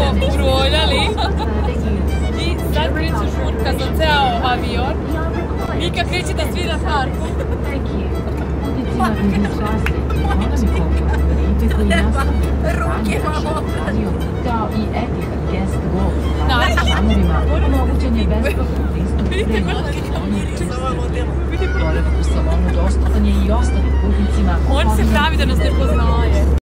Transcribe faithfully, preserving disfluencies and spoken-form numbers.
uroljali i sad kreće žurka za ceo avion. Mika kreće da svira harfu. Ruke malo omogućen je besplatan pristup boravak u salonu dostupan je i ostalim putnicima. On se pravi da nas ne poznaje.